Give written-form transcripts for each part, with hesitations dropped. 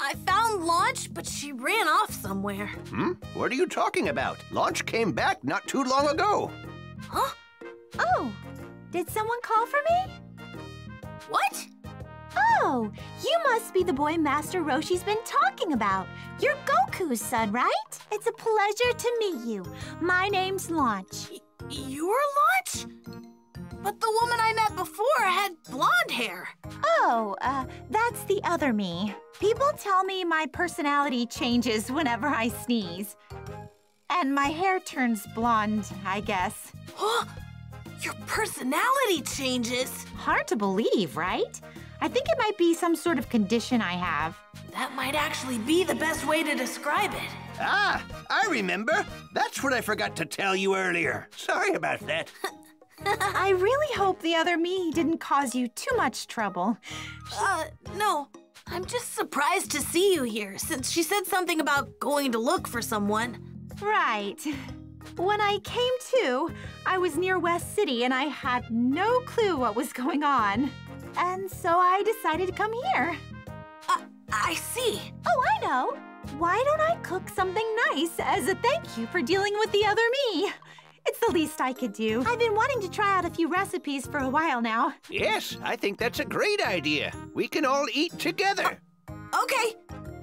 I found Launch, but she ran off somewhere. What are you talking about? Launch came back not too long ago. Huh? Oh, did someone call for me? What? Oh, you must be the boy Master Roshi's been talking about. You're Goku's son, right? It's a pleasure to meet you. My name's Launch. You're Launch? But the woman I met before had blonde hair. Oh, that's the other me. People tell me my personality changes whenever I sneeze. And my hair turns blonde, I guess. Huh? Your personality changes? Hard to believe, right? I think it might be some sort of condition I have. That might actually be the best way to describe it. Ah, I remember. That's what I forgot to tell you earlier. Sorry about that. I really hope the other me didn't cause you too much trouble. No. I'm just surprised to see you here, since she said something about going to look for someone. Right. When I came to, I was near West City and I had no clue what was going on. And so I decided to come here. I see. Oh, I know. Why don't I cook something nice as a thank you for dealing with the other me? It's the least I could do. I've been wanting to try out a few recipes for a while now. Yes, I think that's a great idea. We can all eat together. Okay.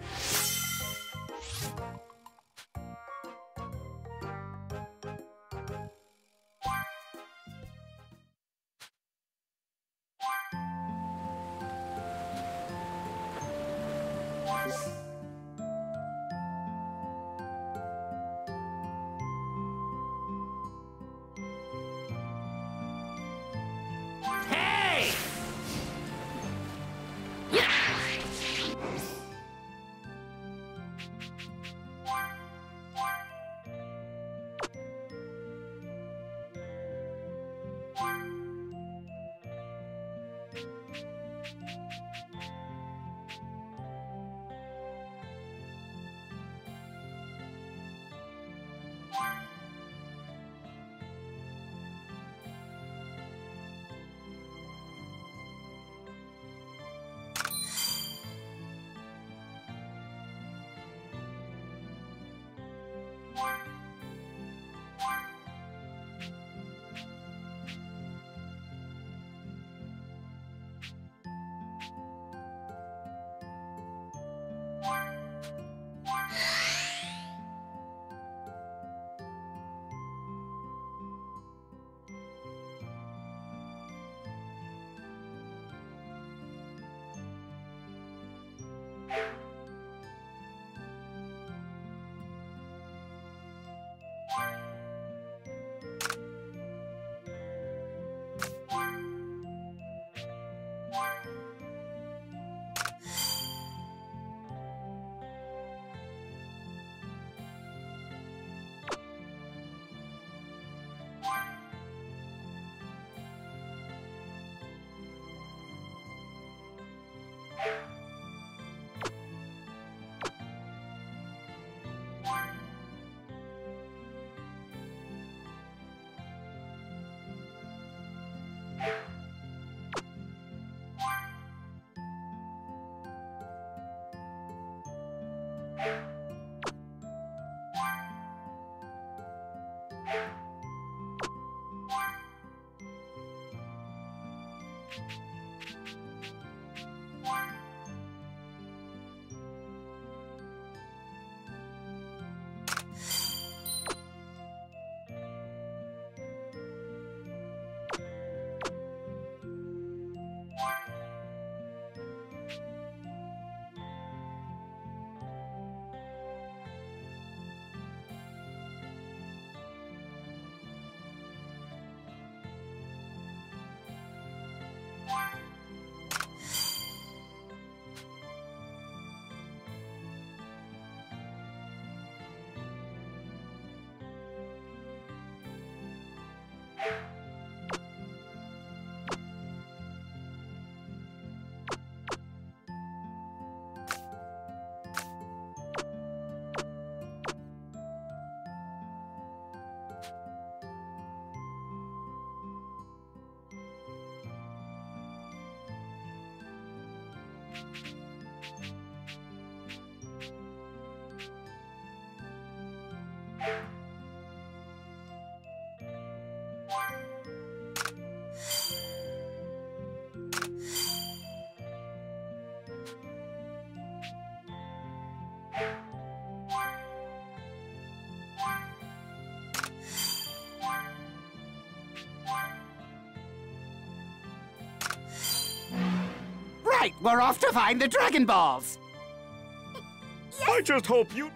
Hey! right, we're off to find the Dragon Balls. I just hope you...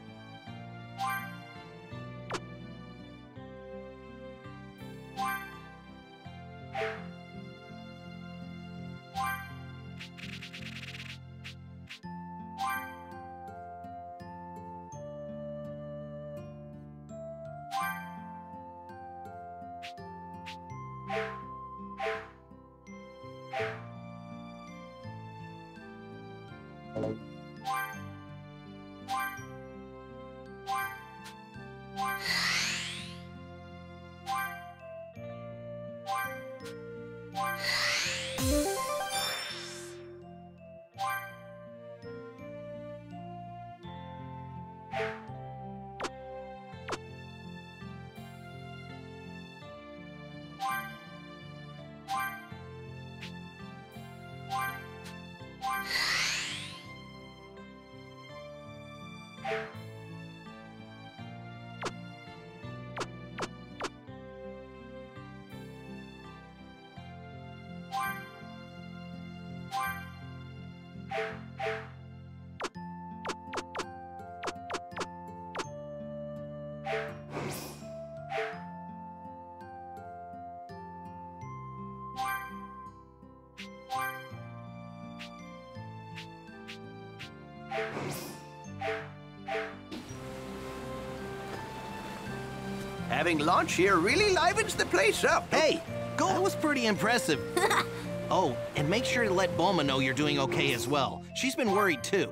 Having lunch here really livens the place up. Hey, go! That was pretty impressive. Oh, and make sure to let Bulma know you're doing okay as well. She's been worried too.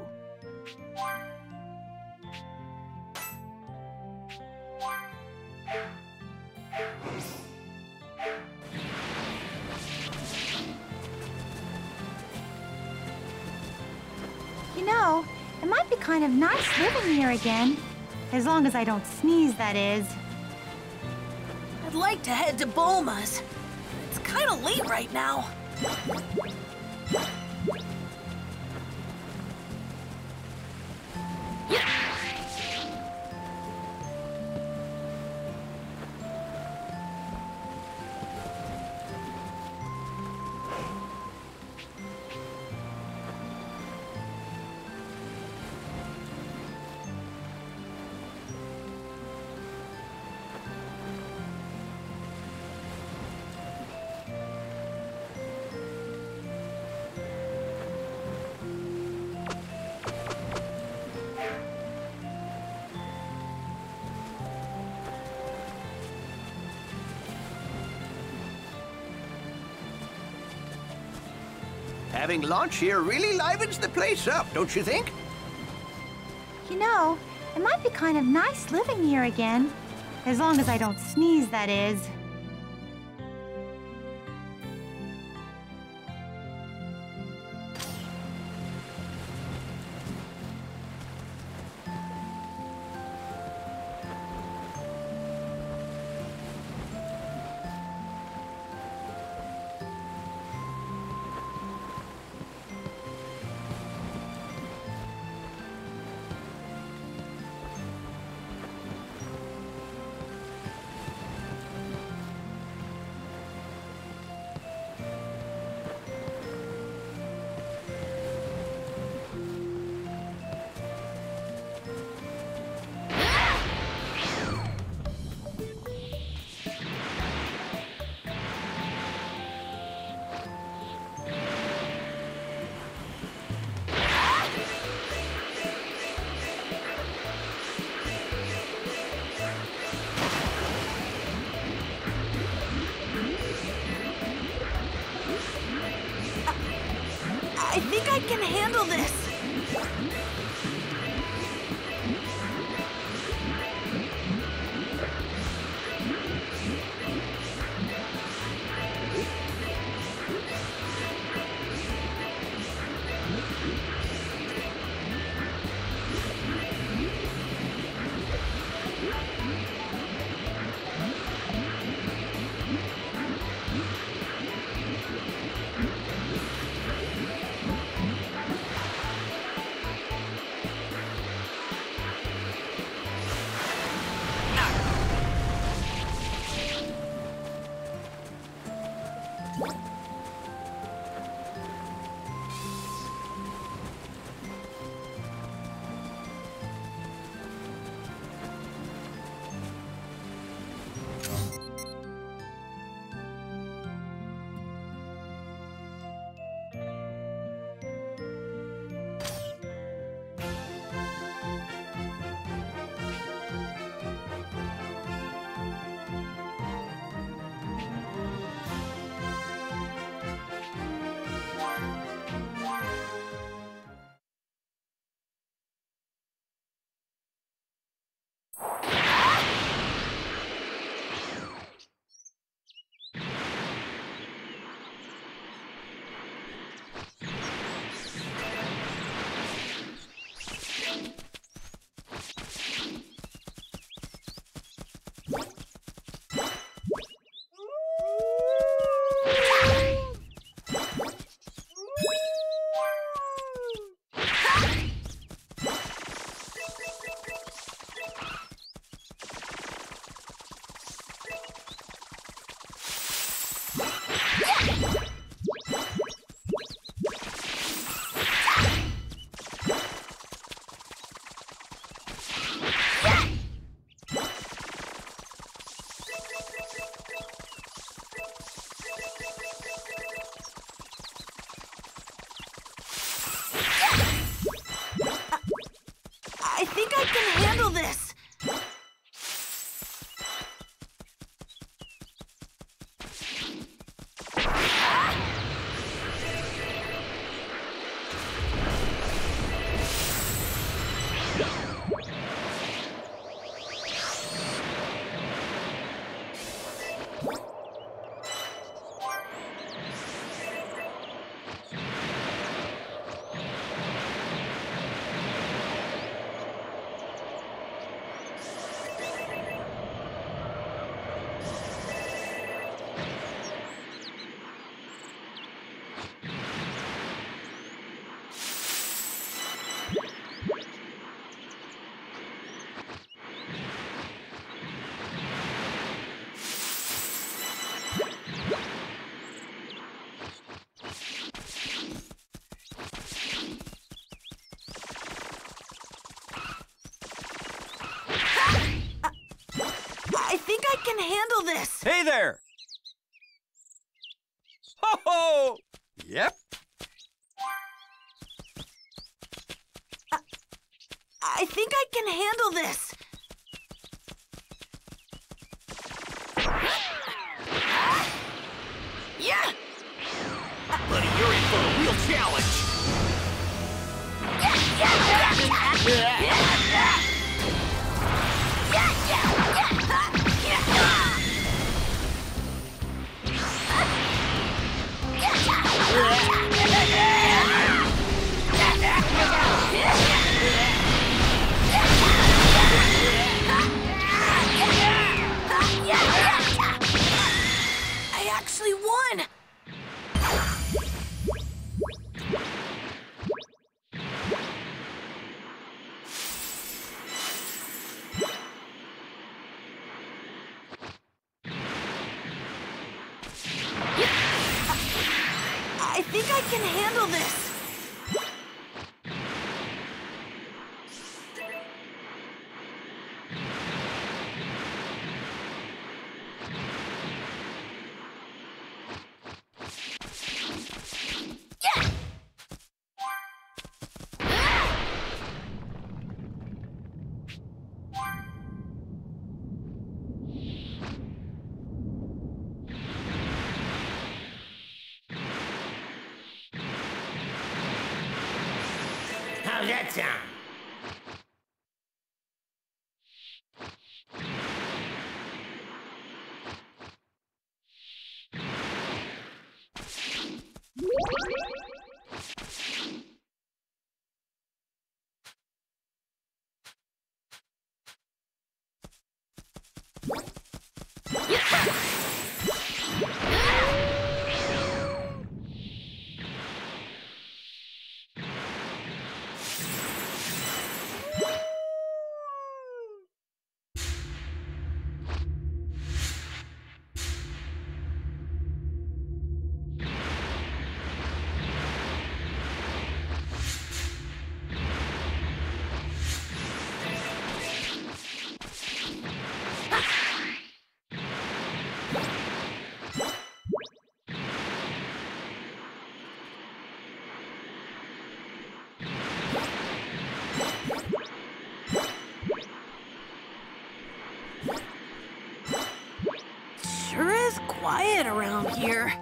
You know, it might be kind of nice living here again. As long as I don't sneeze, that is. I'd like to head to Bulma's. It's kind of late right now. Having lunch here really livens the place up, don't you think? You know, it might be kind of nice living here again. As long as I don't sneeze, that is. I think I can handle this. I think I can handle this. Hey there! Ho ho! Yep. I think I can handle this. Yeah! Buddy, you're in for a real challenge. I actually won! I think I can handle this. How's that sound? Sure is quiet around here.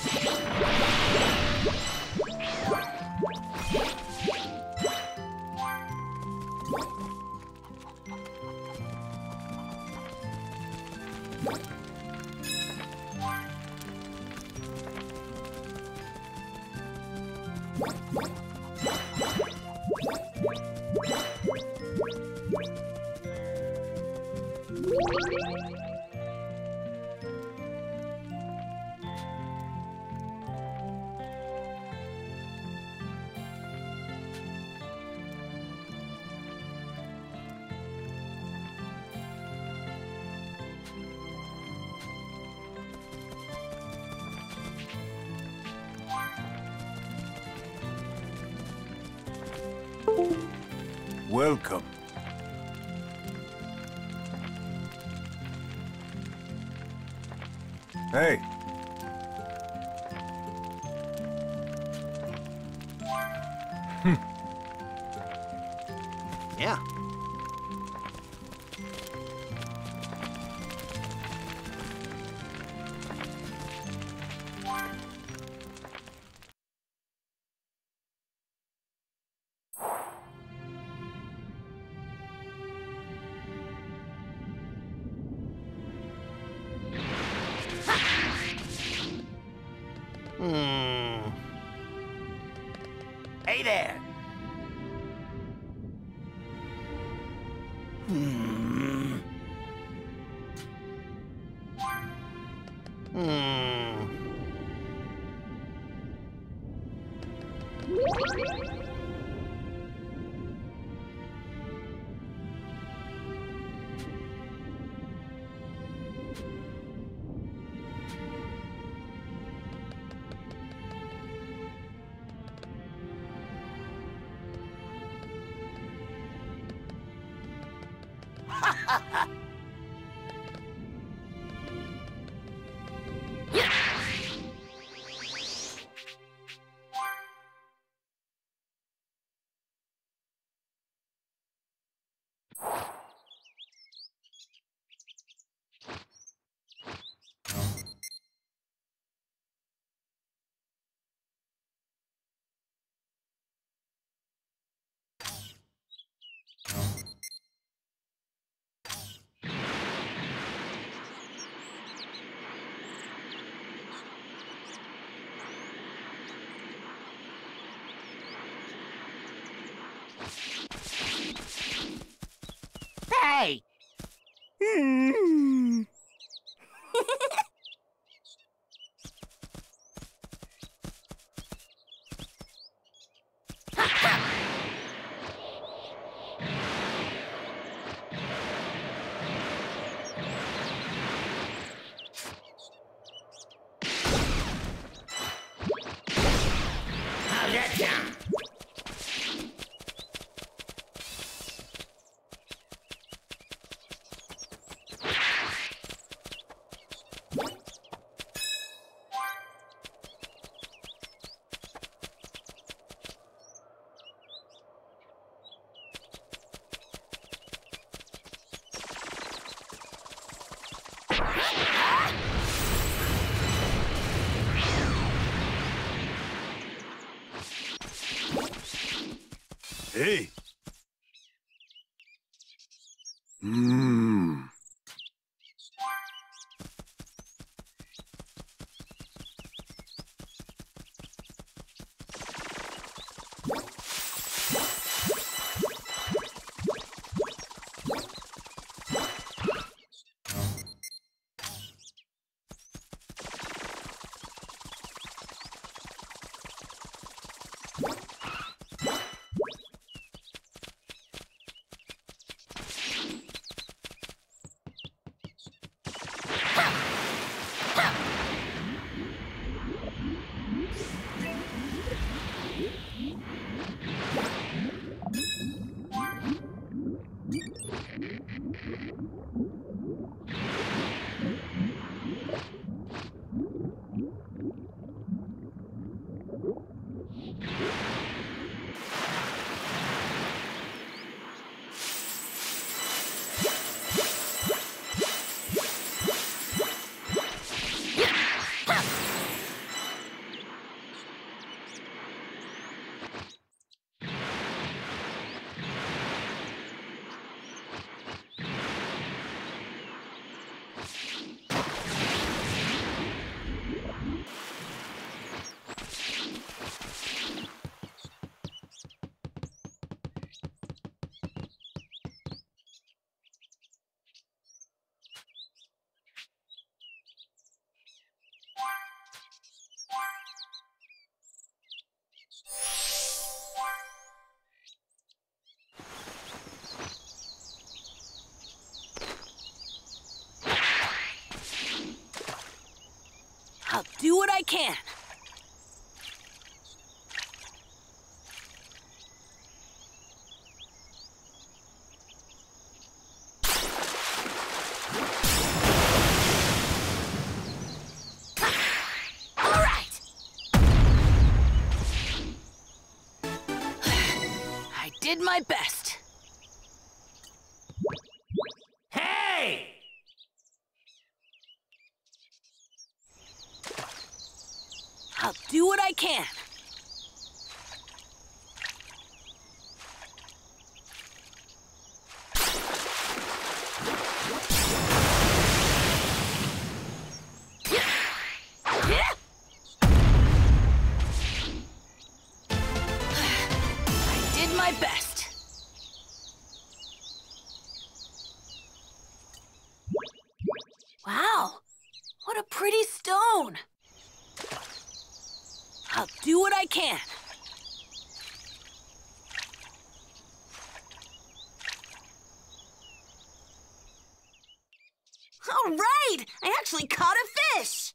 Welcome. Hey. Yeah. Hey there. Hey! How's that sound? Hey. I'll do what I can. All right. I did my best. Hey! I'll do what I can. I did my best. Wow, what a pretty stone. I'll do what I can. All right! I actually caught a fish!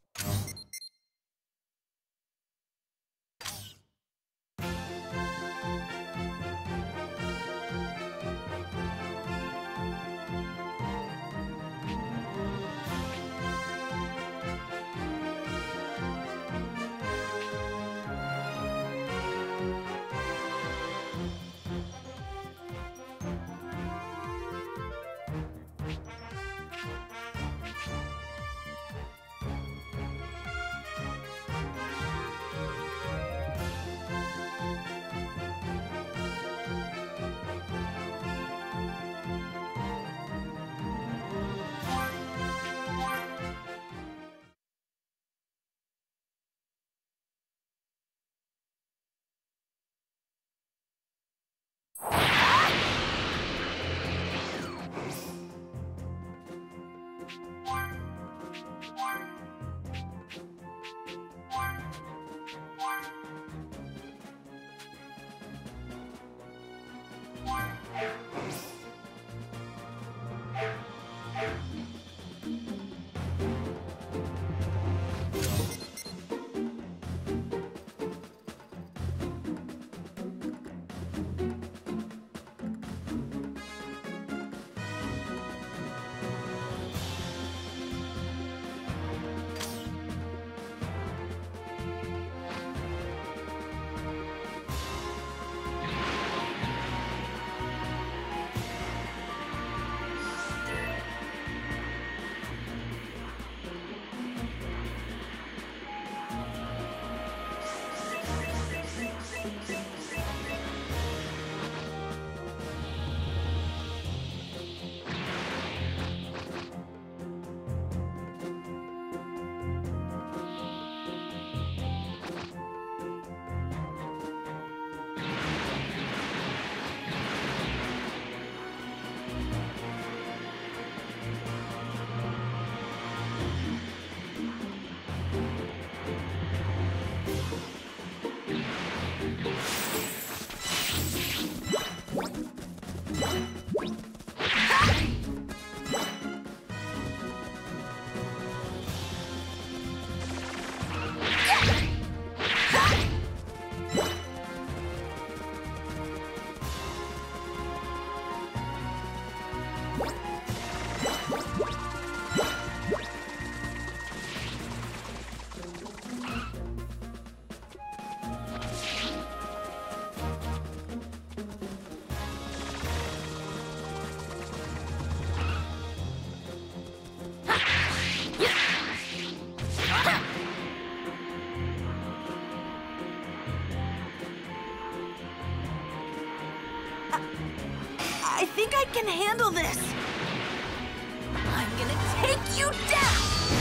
I can handle this. I'm gonna take you down.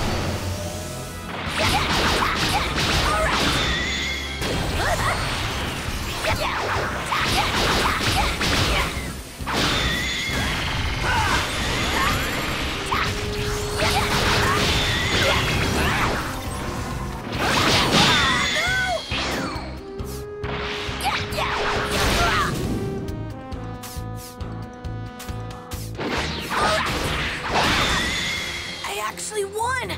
All right. I actually won!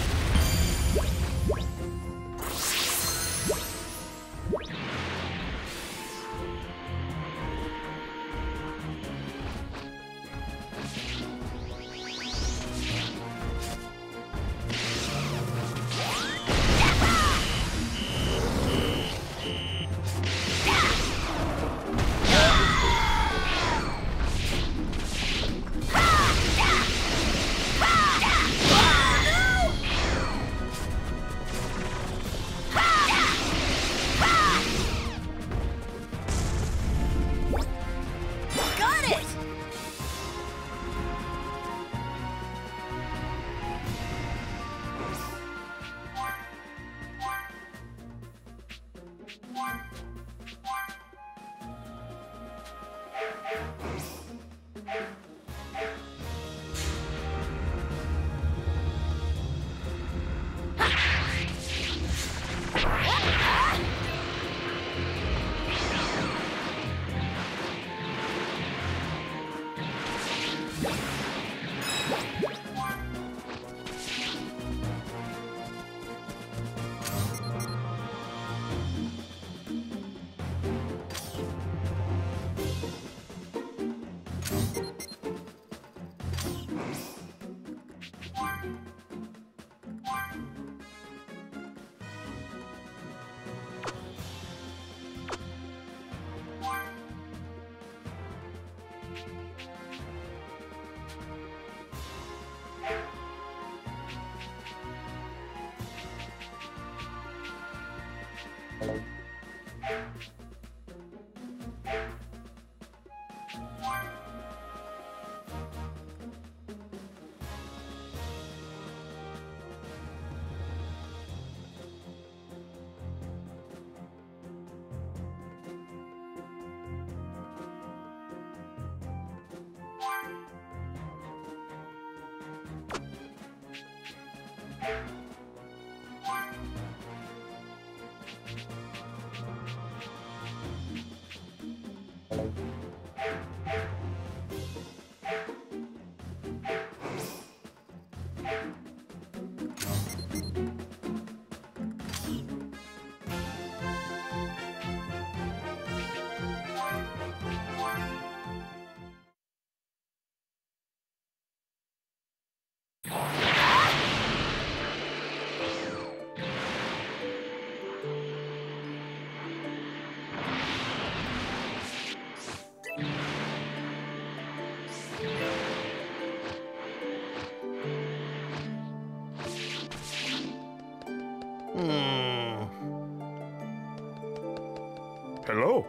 Hello?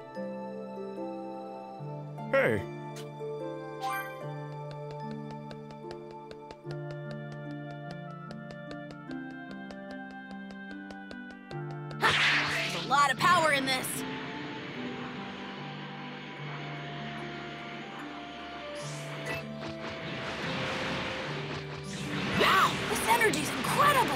Hey. There's a lot of power in this. Wow, this energy's incredible.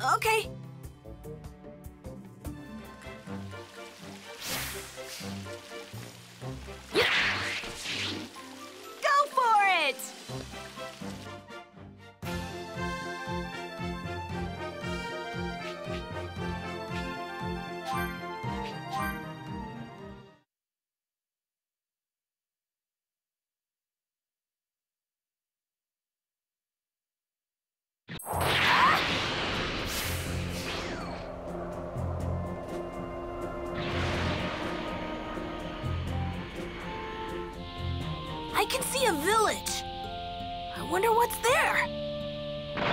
Okay. Go for it! I can see a village. I wonder what's there.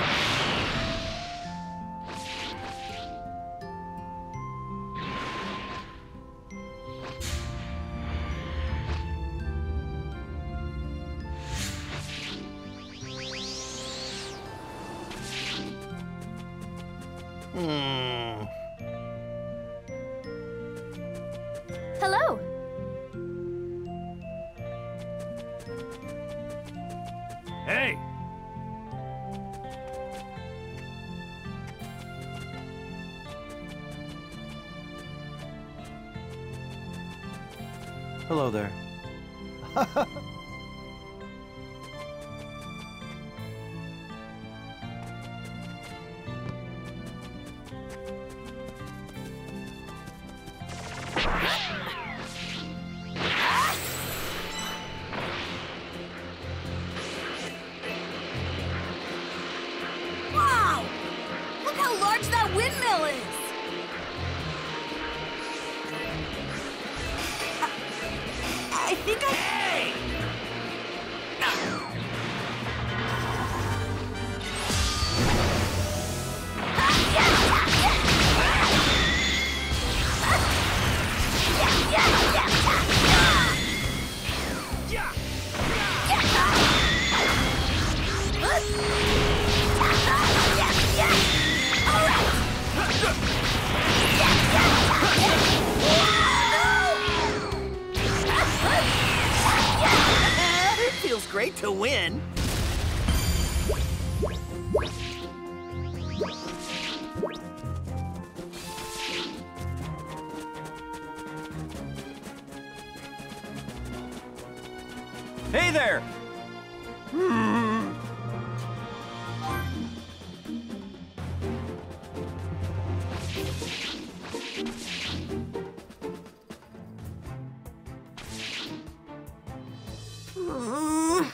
Hello. Hey! Hello there. Wow! Look how large that windmill is! I think I... Hey! It feels great to win. Hey there! Mm.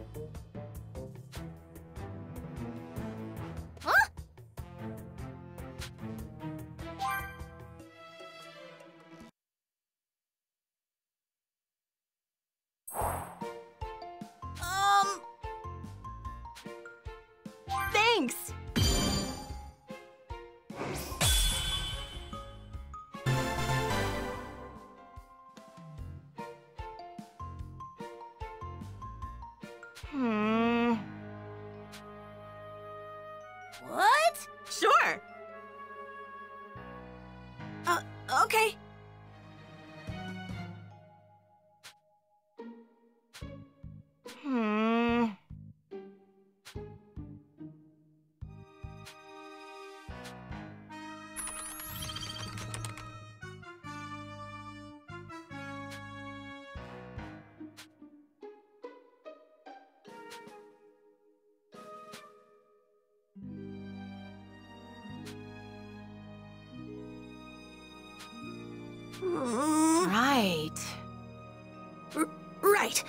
Huh? Thanks. What? Sure. Okay. Right. Right.